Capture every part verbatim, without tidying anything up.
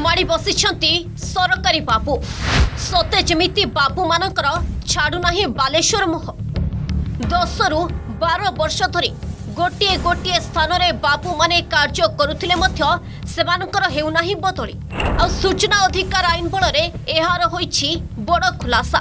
माड़ी बसिछंती सरकारी बाबू सते जमिति बाबू मानकर छाड़ुना बालेश्वर मुह दस रु बार वर्ष धरी गोटे गोटे स्थान रे बाबू माने कार्य करुथिले मध्य सेमानकर हेउना बदली आ सूचना अधिकार आईन बल रे एहार होईछि बड़ खुलासा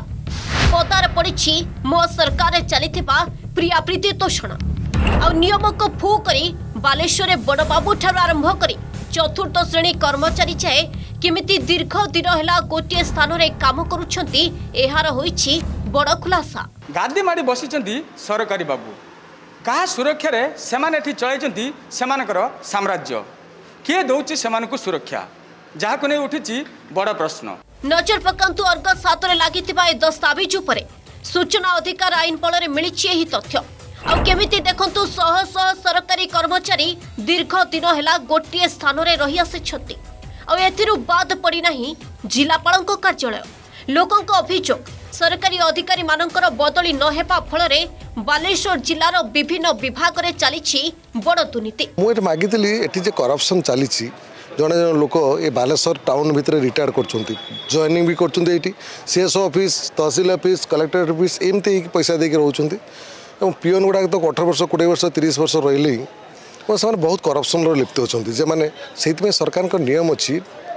पदार पड़िछि मो सरकार चलिथिबा प्रिया प्रीति तोषण आ नियम को फू करी बालेश्वर बड़ बाबू ठार आरंभ करी चतुर्थ श्रेणी कर्मचारी जाए केमिति दीर्घ दिन है गोटे स्थान रे काम करुछंती एहार होईछि बड़ खुलासा। गादी माड़ी बसिचंती सरकारी बाबू कहा सुरक्षा रे सेमाने एठी चलाइचंती सेमानकर साम्राज्य किए दउछि सेमानकु सुरक्षा जाहाको नै उठिछि बड़ प्रश्न। नजर पकांतु अर्ग सात रे लागितिबा ए दस्तावेज उपरे सूचना अधिकार आईन बल रे मिलिछि एही तथ्य आ केमिति देखंतु शह शह सरकारी कर्मचारी दीर्घ दिन है गोटे स्थान रे रही आसिछंती आ एथिरु बाद पड़ी नाही जिलापालक कार्यालय लोकंक अभियोग सरकारी अधिकारी मानकर बदली न हेबा फल रे बालेश्वर जिलार विभिन्न विभाग रे चलीछि बड़ दुर्नीति। मु एट मागितली एठी जे करप्शन चलीछि जने जने लोक ए बालेश्वर टाउन भितर रिटायर करछंती जॉइनिंग भी करछंती एठी सीएसओ ऑफिस तहसील ऑफिस कलेक्टर ऑफिस एमते पैसा देके रहउछंती एवं पीएन गुड़ा तो अठारह वर्ष बीस वर्ष तीस वर्ष रही से बहुत करप्शन लिप्त होती जे मैंने से सरकार का नियम अच्छी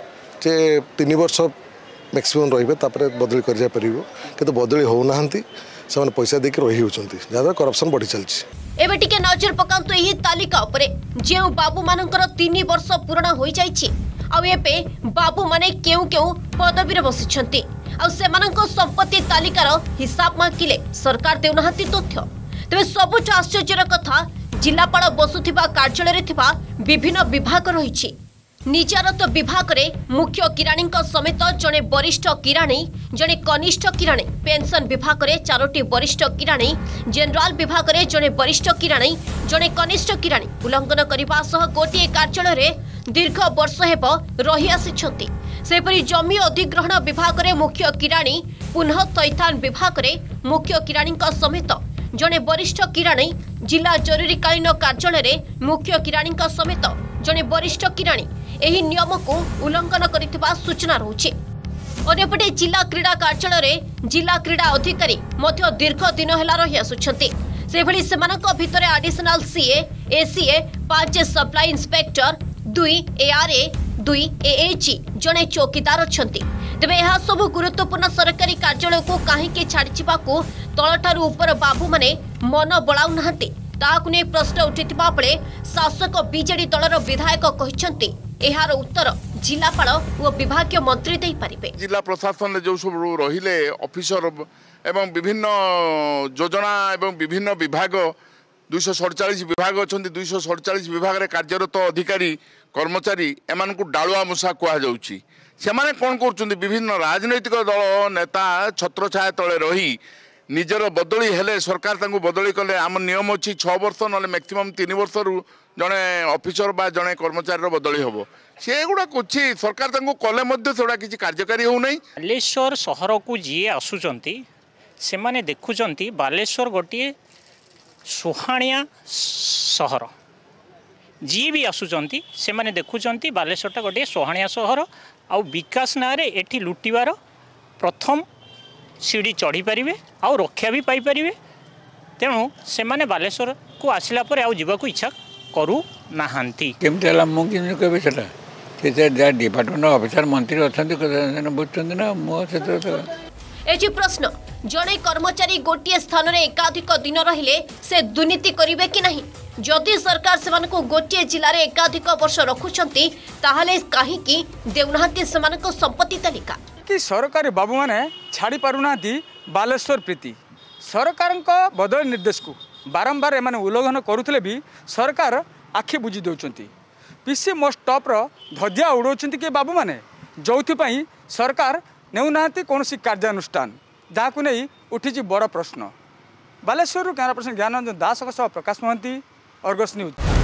जे तीन वर्ष मैक्सिमम रे बदली कर कि बदली होना से पैसा देके रही होती जहाँ करप्शन बढ़ी चलती। एबे टिके नजर पकांतु एही तालिका उपरे जेउ बाबू मानकर तीन वर्ष पूर्ण होई जाईछि आ एबे बाबू माने केउ केउ पदवी रे बसिछंती आ सेमानक संपत्ति तालिकार हिसाब मागिले सरकार देउनाहांती तथ्य। तेज सबुठ आश्चर्यर कथा जिलापाल बसुथिबा कार्यालय थिबा विभिन्न विभाग रही निजारत विभाग रे मुख्य किराणी समेत जड़े वरिष्ठ किराणी जड़े कनिष्ठ किराणी पेंशन विभाग रे चारोटी वरिष्ठ किराणी जनरल विभाग रे जड़े वरिष्ठ किराणी जड़े कनिष्ठ किराणी उल्लंघन करने सह गोटे कार्यालय रे दीर्घ वर्ष हेब रही आसिछंती। सेपरि जमी अधिग्रहण विभाग रे मुख्य किराणी पुनः तैथान विभाग रे मुख्य किराणी समेत जड़े वरिष्ठ किराणी जिला जरूरीकालीन कार्यालय रे मुख्य किराणी समेत जड़े वरिष्ठ किराणी एही नियम को उल्लंघन करिथिबा सूचना रहुछि। अन्यपटे जिला क्रीड़ा कार्यालय रे जिला क्रीड़ा अधिकारी मध्य दीर्घ दिन हेला रही आसुछंती सेभली सेमानक भितरे एडिशनल सीए एसीए पांच सप्लाई इंस्पेक्टर दुई एआरए दुई एएजी जड़े चौकीदार अछंती। तेबे यह सब गुरुत्वपूर्ण सरकारी कार्यालय को कहीं छाड़िबाकू तलठारू उपर बाबू माने मन बलाउ नाहांती ताहाकु नै प्रश्न उठिथिबा बेले शासक बीजेडी दलर विधायक कहिसंती एहार उत्तर जिलापाल और विभागीय मंत्री दे पारिबे। जिला प्रशासन जो सब रहिले ऑफिसर एवं विभिन्न योजना एवं विभिन्न विभाग दुईश सड़चाश विभाग अच्छा दुईश सड़चाश विभाग में कार्यरत अधिकारी कर्मचारी एम डालुआ मूषा कहुच्छी से कौन कर विभिन्न राजनैतिक दल नेता छत्र छाया तले रही निजर बदली हेले सरकार तांको बदली कले आम नियम अच्छी छः वर्ष ना मैक्सिमम तीन वर्ष रु जड़े ऑफिसर बा जड़े कर्मचारी बदली हम से गुड़ा कुछ सरकार तांको कले से किसी कार्यकारी होना। बालेश्वर सहर को जी आसुंच से माने देखुंट बालेश्वर गोटे सुहाणिया सहर जी भी आसुंच से माने देखुंट बालेश्वरटा गोटे सुहाणिया सहर आ विकास ना रे एठी लुटिवार प्रथम सीढ़ी चढ़ी पारे आउ रक्षा भी पाई पारे तेणु से माने बालेश्वर को आसला पर आउ जीवाकू इच्छा करू नाहांती केमती है मुझे कहे से डिपार्टमेंट ऑफिसर मंत्री अच्छा बुझुं ना मुझे एजी प्रश्न जड़े कर्मचारी गोटे स्थान रे एकाधिक दिन रहिले से दुर्नीति करिवे कि नहीं जदि सरकार सेमान को गोटे जिले में एकाधिक वर्ष रखुंट ताहले कहीं देउनाहांती सेमानक संपत्ति तालिका कि सरकारी बाबू माने छाड़ी पारुना बालेश्वर प्रीति सरकार बदल निर्देश को बारंबार एमाने उल्लंघन करुले भी सरकार आखि बुझी दौरान पीसी मोस्ट टॉप रो धजिया उड़ाउछंती कि बाबू माने जोथिपाई सरकार नेउना कौन कार्यानुष्ठान जहाँ नहीं उठी बड़ प्रश्न। Baleswar camera person Gyanaranjan Das Prakash Mohanty Argus news.